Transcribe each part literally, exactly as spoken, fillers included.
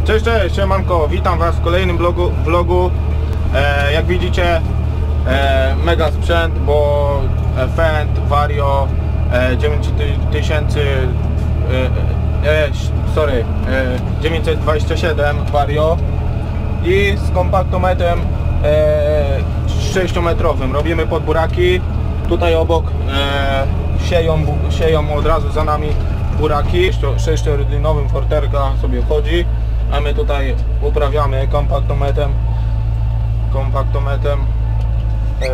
Cześć, cześć, siemanko, witam was w kolejnym vlogu, vlogu. E, jak widzicie, e, mega sprzęt, bo Fendt Vario e, dziewięć tysięcy e, e, sorry, e, dziewięćset dwadzieścia siedem Vario i z kompaktometrem e, sześciometrowym. Robimy podburaki. Tutaj obok e, sieją, sieją od razu za nami buraki. sześciorydlinowym forterka sobie chodzi, a my tutaj uprawiamy kompaktometrem kompaktometrem e,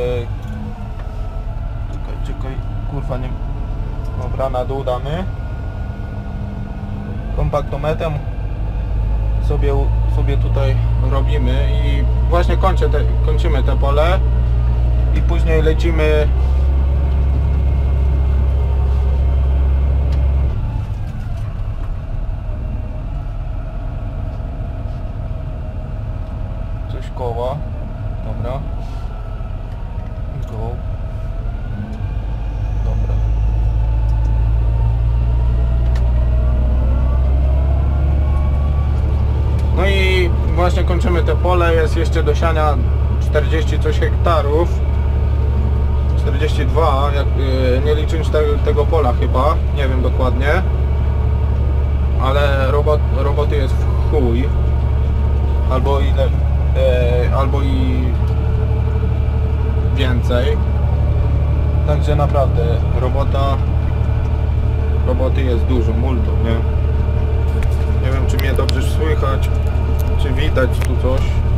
czekaj, czekaj, kurwa nie, dobra, na dół damy kompaktometrem sobie, sobie tutaj robimy i właśnie kończę te, kończymy te pole i później lecimy coś koła, dobra, go, dobra. No i właśnie kończymy te pole, jest jeszcze do siania czterdzieści coś hektarów, czterdzieści dwa, jak, yy, nie licząc te, tego pola chyba, nie wiem dokładnie, ale robot, roboty jest w chuj, albo ile, yy, albo i więcej, także naprawdę robota, roboty jest dużo, multo, nie? Nie wiem, czy mnie dobrze słychać, czy widać tu coś.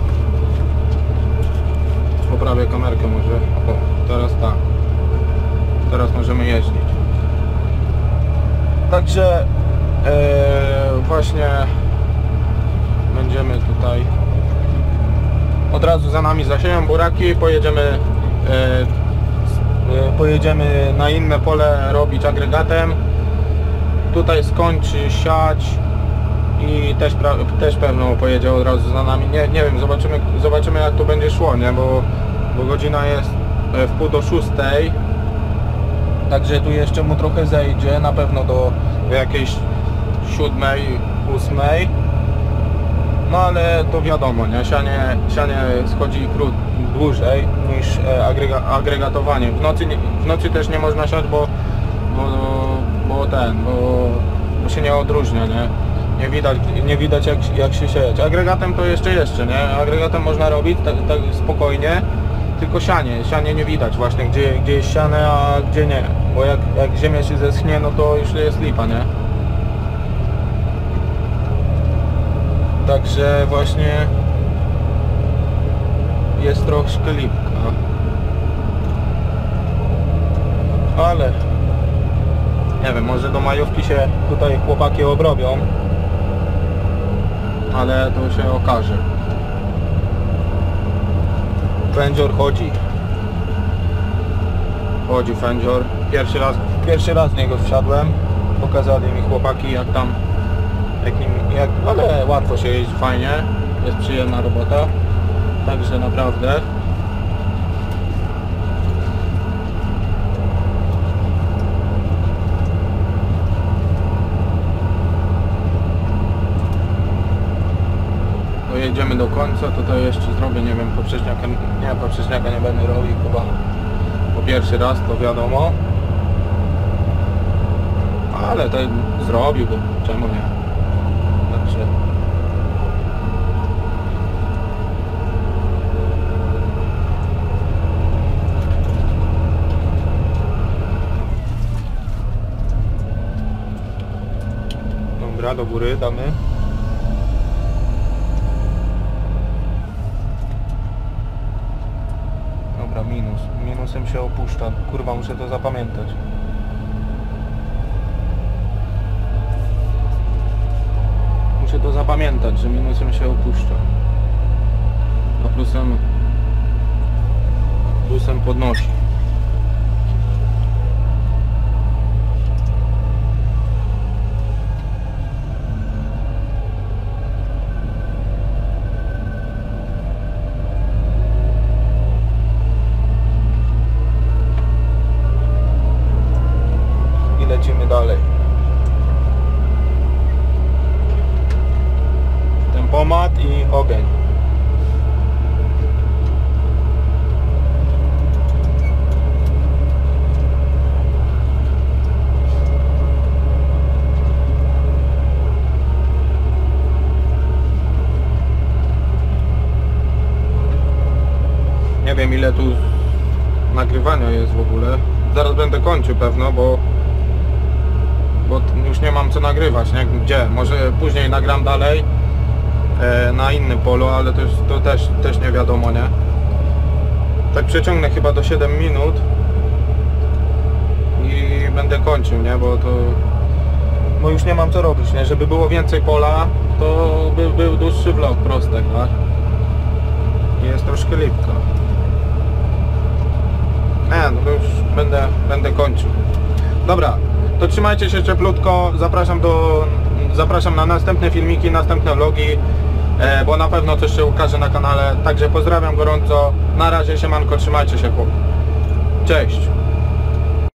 Poprawię kamerkę może. O, teraz tak. Teraz możemy jeździć. Także e, właśnie będziemy tutaj od razu za nami zasieją buraki, pojedziemy e, e, pojedziemy na inne pole robić agregatem. Tutaj skończy siać i też, też pewno pojedzie od razu za nami. Nie, nie wiem, zobaczymy, zobaczymy jak to będzie szło, nie? Bo, bo godzina jest w pół do szóstej, także tu jeszcze mu trochę zejdzie, na pewno do, do jakiejś siódmej, ósmej. No ale to wiadomo, nie? Sianie, sianie schodzi krót, dłużej niż agrega, agregatowanie. W nocy, w nocy też nie można siać, bo, bo, bo ten, bo, bo się nie odróżnia, nie? Nie widać, nie widać jak, jak się sieje. Agregatem to jeszcze jeszcze, nie? Agregatem można robić tak, tak spokojnie, tylko sianie, sianie nie widać właśnie, gdzie, gdzie jest siane, a gdzie nie. Bo jak, jak ziemia się zeschnie, no to już jest lipa, nie? Także właśnie jest troszkę lipka. Ale nie wiem, może do majówki się tutaj chłopaki obrobią, ale to się okaże. Fędzior chodzi. Chodzi fędzior. Pierwszy raz, pierwszy raz z niego wsiadłem. Pokazali mi chłopaki jak tam, jakim, jak, ale łatwo się jeździ, fajnie. Jest przyjemna robota. Także naprawdę. Jedziemy do końca, tutaj jeszcze zrobię, nie wiem, poprzeczniaka, nie, poprzeczniaka nie będę robił chyba po pierwszy raz, to wiadomo, ale to zrobiłbym, czemu nie, także dobra, do góry damy. Minus. Minusem się opuszcza. Kurwa, muszę to zapamiętać. Muszę to zapamiętać, że minusem się opuszcza. A plusem plusem podnosi. dalej. automat i ogień. Nie wiem ile tu nagrywania jest w ogóle. Zaraz będę kończył pewno, bo bo już nie mam co nagrywać, nie? Gdzie? Może później nagram dalej e, na innym polu, ale to, już, to też, też nie wiadomo, nie? Tak przeciągnę chyba do siedem minut i będę kończył, nie? Bo to bo już nie mam co robić, nie? Żeby było więcej pola, to by był dłuższy vlog, prostek, tak? Jest troszkę lipka. Nie, no to już będę, będę kończył. Dobra, to trzymajcie się cieplutko, zapraszam do zapraszam na następne filmiki, następne vlogi, e, bo na pewno coś się ukaże na kanale. Także pozdrawiam gorąco, na razie, siemanko, trzymajcie się, cześć.